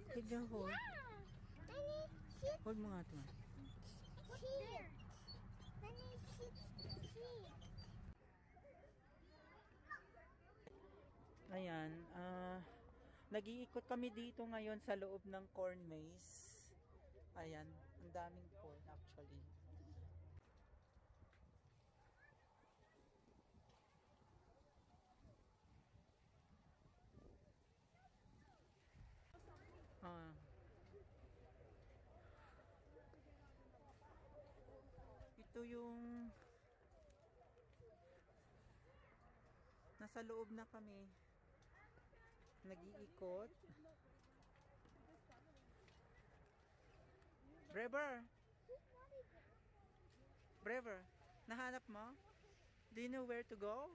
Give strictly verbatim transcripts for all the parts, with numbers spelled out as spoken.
Can you hold? Hold mo nga ito. Here. Honey, sit. Sit. Ayan, ah, uh, nag-iikot kami dito ngayon sa loob ng corn maze. Ayan, ang daming corn actually. Ah. Ito yung nasa loob na kami. Nag-iikot. Brever! Brever, nahanap mo? Do you know where to go?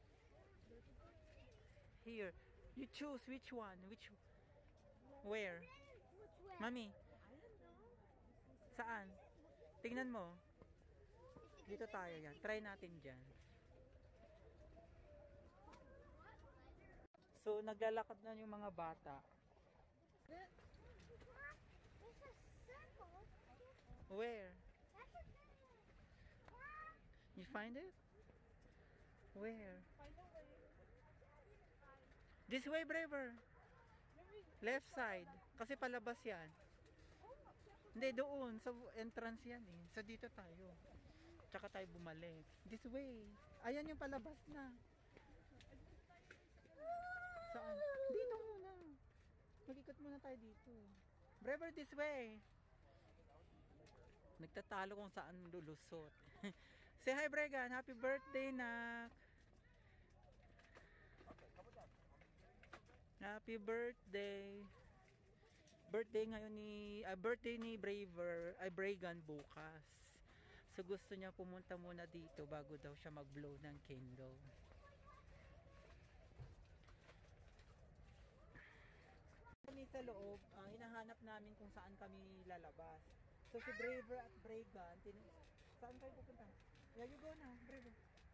Here. You choose which one. Which where? Mami. Saan? Tingnan mo. Dito tayo yan. Try natin dyan. So, naglalakad na yung mga bata. Where? You find it? Where? This way, Braver. Left side. Kasi palabas yan. Hindi, doon. Sa entrance yan eh. So, dito tayo. Tsaka tayo bumalik. This way. Ayan yung palabas na. Saan? Dito muna. Mag-ikot muna tayo dito. Braver, this way. Nagtatalo kung saan lulusot. Say hi, Bregan. Happy birthday, nak. Happy birthday. Birthday ngayon ni uh, birthday ni Braver, ay Bregan bukas. So gusto niya pumunta muna dito bago daw siya mag-blow ng candle. Kami sa loob, uh, hinahanap namin kung saan kami lalabas. So si Braver at Bregan, saan kayo pupunta? Yeah, you go na, Braver.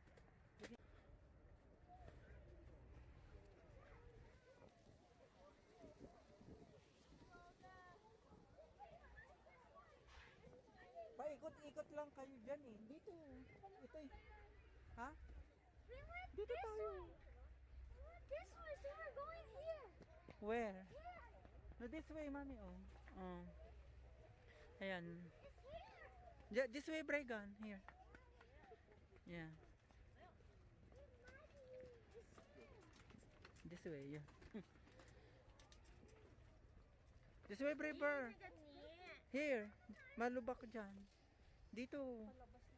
Paikot-ikot lang kayo dyan eh. Dito. Ito eh. Ha? Dito tayo. This way, so we're going here. Where? Here. No, this way, mami. Oh. Oh. Ayan. It's here. Yeah, this way, Bregan. Here. Yeah. This way, yeah. This way, Braver. Here. Malubak dyan. Dito.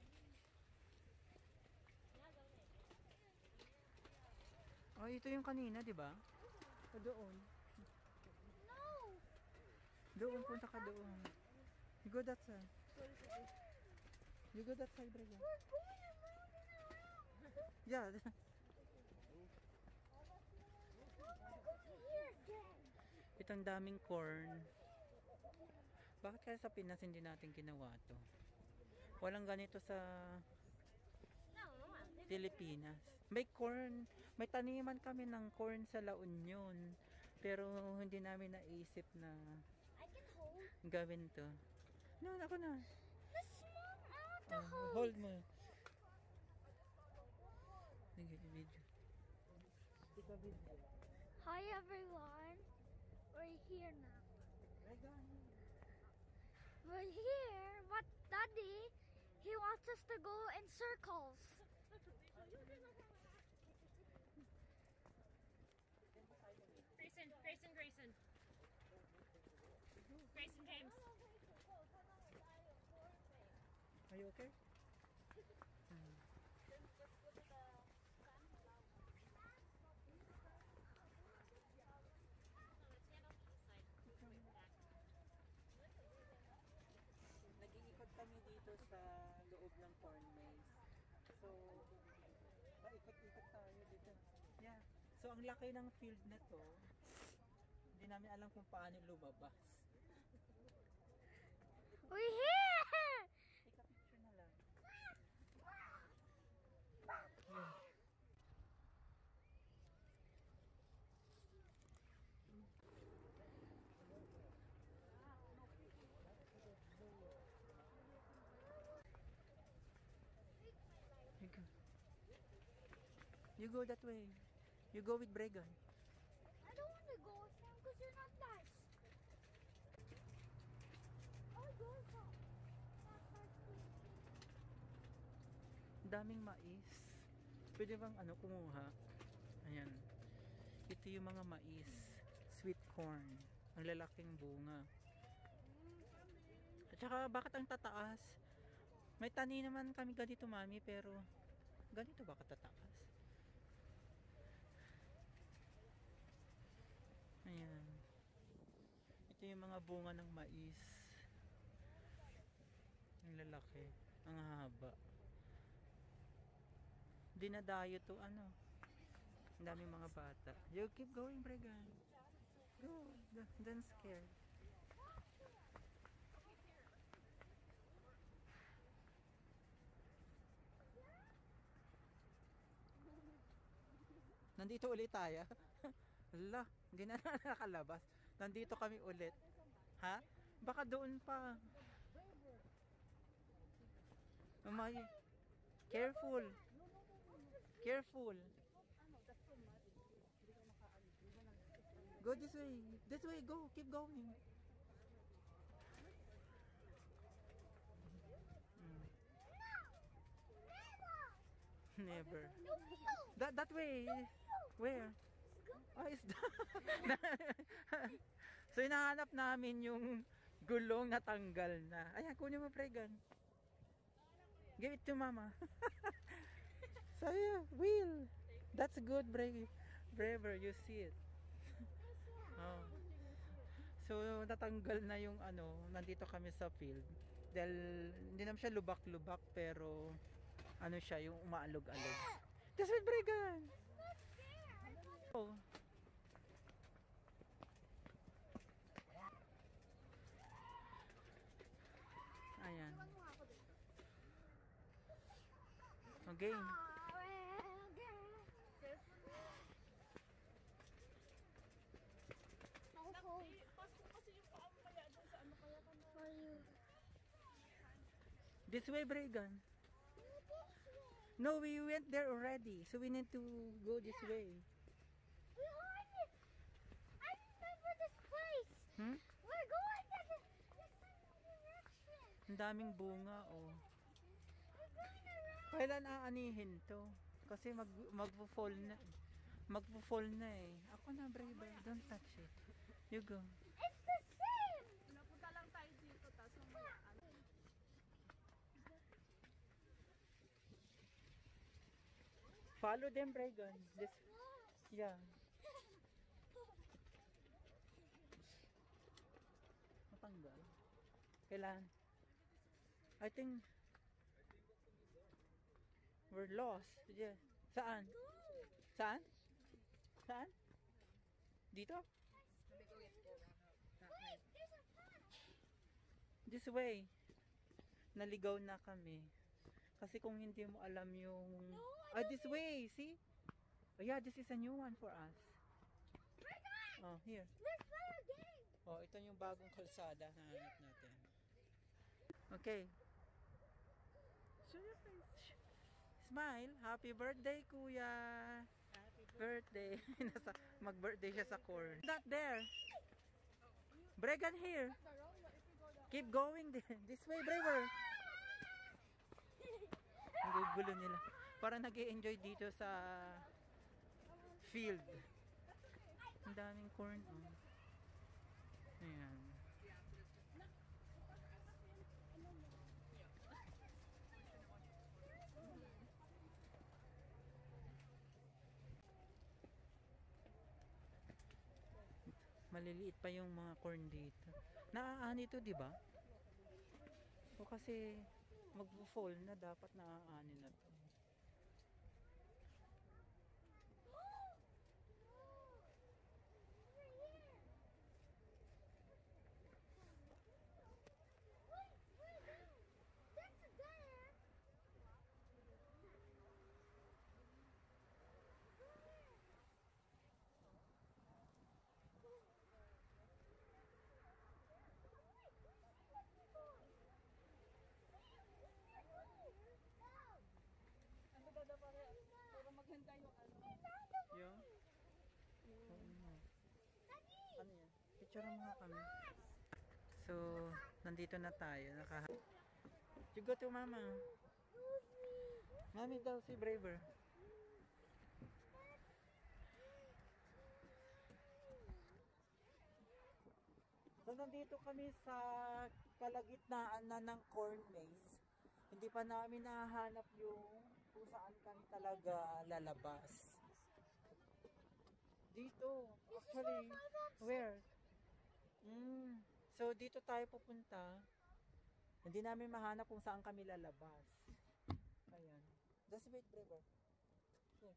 Oh, ito yung kanina, di ba? O doon. No. Doon, punta ka doon. You go that side. You go that side, Braver. We're going around and around. Yeah. We're going here again. Itong daming corn. Bakit kaya sa Pinas hindi natin ginawa to? Walang ganito sa Pilipinas. May corn, may taniman kami ng corn sa La Union. Pero hindi namin naisip na I can hold. gawin to. No, ako na. The small, I want to Oh, hold. hold mo. Sige, video. Ika video. Hi everyone. We're here now. We're here, but Daddy, he wants us to go in circles. Grayson, Grayson, Grayson. Grayson James. Are you okay? Hmm. Nag-iikot kami dito sa loob ng corn maze. So, paikot-ikot tayo dito. Yeah. So, ang laki ng field na to, hindi namin alam kung paano lumabas. We're here! Take a picture na lang. Yeah. You go that way. You go with Bregan. I don't want to go with him because you're not nice. I'll go with him. Not nice, please. Daming mais. Pwede bang ano kumuha? Ayan. Ito yung mga mais. Sweet corn. Ang lalaking bunga. At saka bakit ang tataas? May tani naman kami ganito mami pero ganito ba katataas? Ayan. Ito yung mga bunga ng mais. Ang lalaki. Ang haba. Dinadayo to ano. Ang daming mga bata. You keep going, Bregan. Go. Don't don't scare. Nandito ulit tayo. Hala, hindi na nakalabas. Nandito kami ulit. Ha? Baka doon pa. May careful. Careful. Go this way. This way, go. Keep going. Mm. Never. That that way. Where? Ah, is that? So hinahanap namin yung gulong na tanggal na. Ayan, kunin mo Bregan. Give it to mama. So yeah, wheel. That's good, Brave. Braver, you see it. Oh. So natanggal na yung ano, nandito kami sa field. Dahil hindi naman siya lubak-lubak pero ano siya, yung umaalog-alog. This is Bregan. Oh. Ayan. Okay. This way, Bregan. No, we went there already, so we need to go this way. We already. I remember this place. Hmm? We're going to the, the same direction. Ang daming bunga, oh. We're going around. Kailan aanihin to? Kasi mag magfo-fall na. Magfo-fall na eh. Ako na, Brave. Don't touch it. You go. It's the same. Napunta lang tayo dito, tapos mamaya, ano. Follow them, Bregan. This, yeah. Matanggal. Kailan? I think we're lost. Yeah. Saan? Saan? Saan? Dito? This way. Naligaw na kami. Kasi kung hindi mo alam yung... Ah, this way, see? Oh yeah, this is a new one for us. Oh, here. Let's play a game. Oh, ito yung bagong kalsada na hanap natin. Okay. Show your face. Smile. Happy birthday, kuya. Happy birthday. Nasa, mag-birthday siya sa corn. Not there. Bregan here. Keep going there. This way, Braver. Ang gugulo nila. Parang nag-i-enjoy dito sa field. Ang daming corn. Oh. Ayan. Maliliit pa yung mga corn dito. Naaani to, di ba? O kasi mag-fall na, dapat naaani na to. Picture mga kami. So, nandito na tayo. Naka You go to mama. Mami daw si Braver. So, nandito kami sa kalagitnaan na ng corn maze. Hindi pa namin nahanap yung kung saan kami talaga lalabas. Dito. Actually, where? Mm. So, dito tayo pupunta. Hindi namin mahanap kung saan kami lalabas. Ayan. Just wait, Braver. Okay.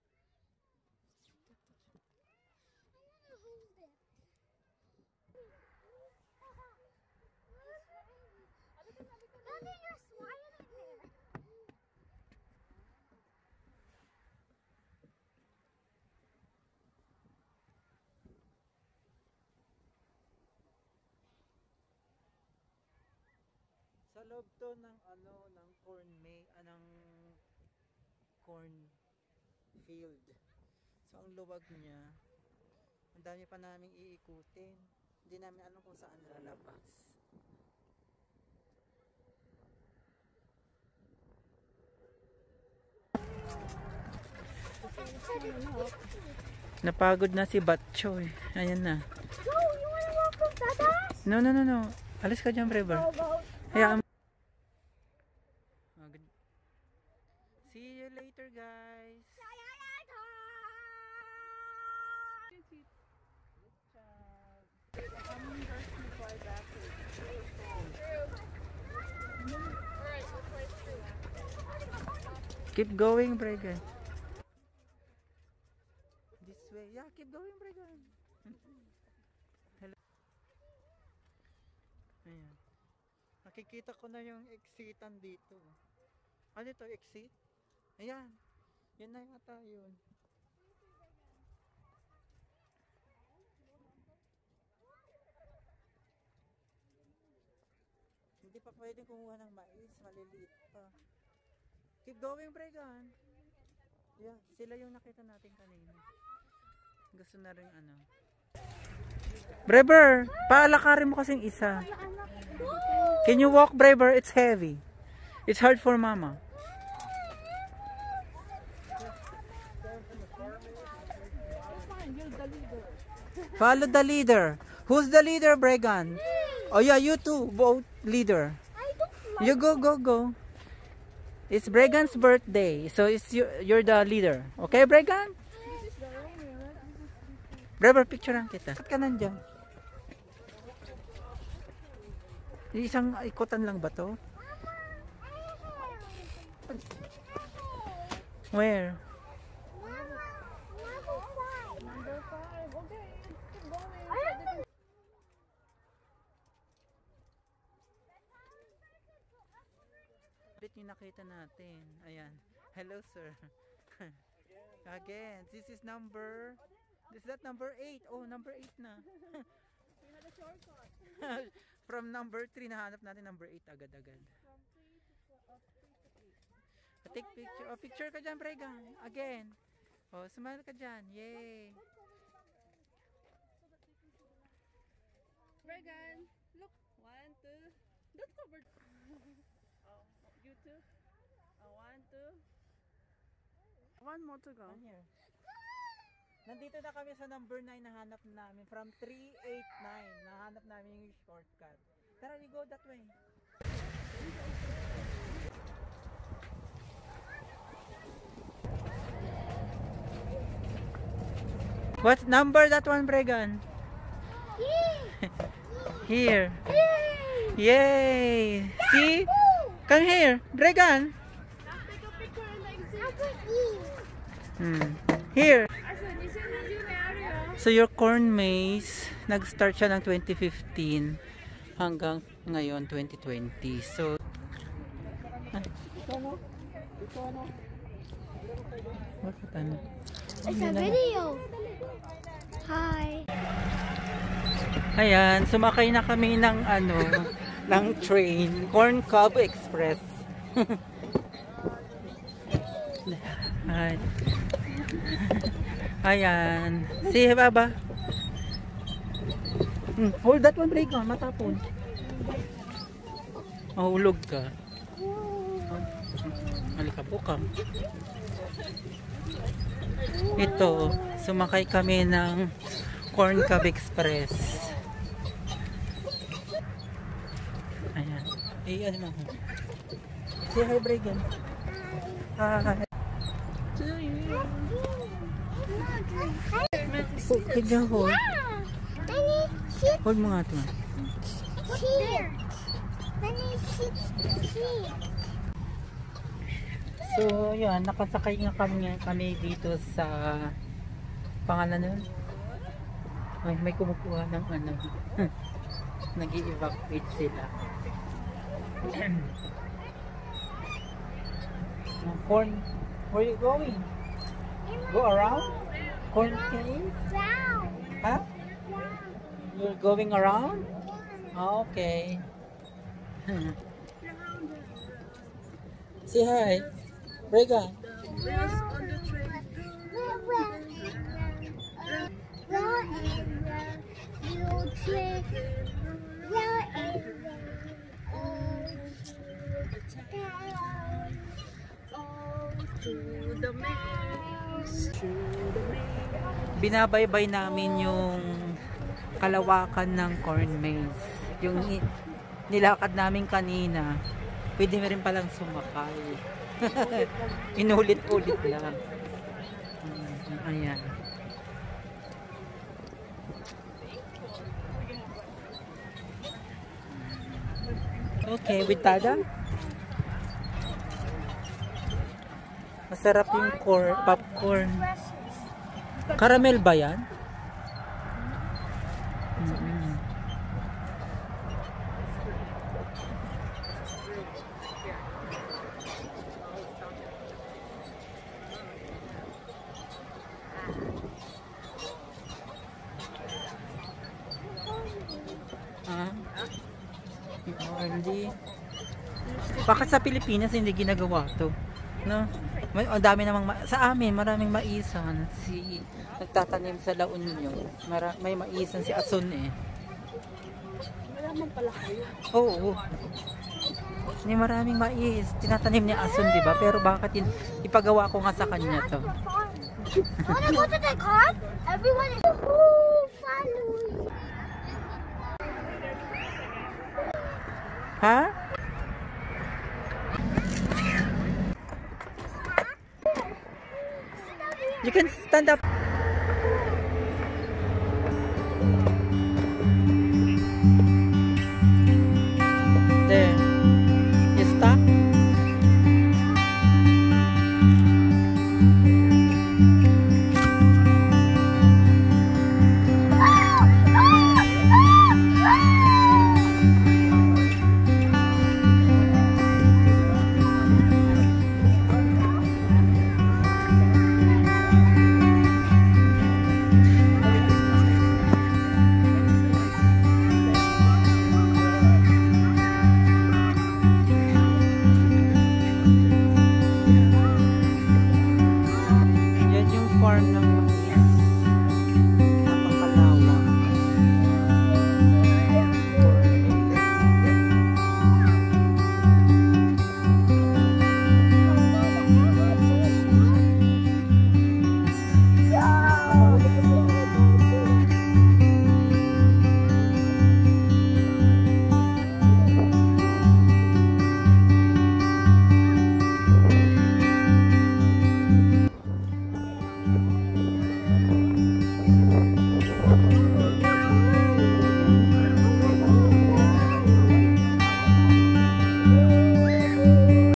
Daddy, you're smiling there. Sa loob to ng ano, ng corn may, anong corn field. So ang luwag niya, ang dami pa naming iikutin. Hindi namin alam kung saan lalabas. Napagod na si Batchoy. Ayan na. Go, you wanna walk with Dada? No, no, no, no. Alis ka dyan, Braver. Go, go. Hayaan mo. Oh, good. See you later, guys. Keep going, Bregan. This way. Yeah, keep going, Bregan. Hello. Ayan. Nakikita ko na yung exitan dito. Ano ito, exit? Ayan. Yan na yata yun. Hindi pa pwedeng kumuha ng mais. Maliliit pa. Keep going, Bregan. Yeah, sila yung nakita natin kanina. Gusto na rin ano. Brever, paalakarin mo kasing isa. Can you walk, Brever? It's heavy. It's hard for mama. Follow the leader. Who's the leader, Bregan? Oh yeah, you too, both leader. You go, go, go. It's Bregan's birthday, so it's you, you're the leader. Okay, Bregan? Brever, picturean kita. Ba't ka nandyan? Isang ikutan lang ba to? Where? Number five. Okay, keep going. Ulit yung nakita natin. Ayan. Hello, sir. Again. This is number... Is that number eight? Oh, number eight na. We had a shortcut. From number three, nahanap natin number eight agad-agad. From three to uh, three to eight. Take picture. Oh, picture ka dyan, Bregan. Again. Oh, smile ka dyan. Yay. Bregan, look. One, two. Don't cover. Oh, you two. Uh, one, two. One more to go. One here. Nandito na kami sa number nine, nahanap namin. From three eight nine, nahanap namin yung shortcut. Tara, we go that way. What number that one, Bregan? Here. Yay! See? Come here, Bregan. Take a picture in the exit. Hmm. Here. Arson, this is the new area. So your corn maze, nag-start siya ng twenty fifteen hanggang ngayon twenty twenty. So ah. Bakit ano? It's a video. Hi. Ayan, sumakay na kami ng ano, ng train, Corn Cob Express. Hi. Ayan. Say hi, Baba. Hmm, hold that one, break on, matapon. Mahulog ka. Halika ka. Ito, sumakay kami ng Corn Cab Express. Ayan. Eh, ano mo? Say hi, Bregan. Hi. To you. Huwag niya hold. Daddy, sit Hold mo nga ito. here. Daddy, sit here. So, yun, nakasakay nga kami, kami dito sa pangalan nun. Ay, may kumukuha ng ano. Nag-i-evacuate sila. Corn, where you going? Go around? Corn cave? Down. Huh? You're going around? Okay. Say hi. Rega. Binabaybay namin yung kalawakan ng corn maze. Yung i- nilakad namin kanina, pwede mo rin palang sumakay. Inulit-ulit lang. Mm, ayan. Okay, with Tada? Masarap yung corn, popcorn. Caramel ba yan? Mm-hmm. Ah? Oh, hindi. Bakit sa Pilipinas hindi ginagawa to? No? May, ang dami namang ma- sa amin maraming maisan. Si nagtatanim sa La Union. Mara, may maisan si Asun eh. Mayaman pala kayo. Oo. May maraming mais. Tinatanim ni Asun, di ba? Pero bakit yun, ipagawa ko nga sa kanya to? Wanna go to the car? Everyone is Ooh, following. Ha? You can stand up. There.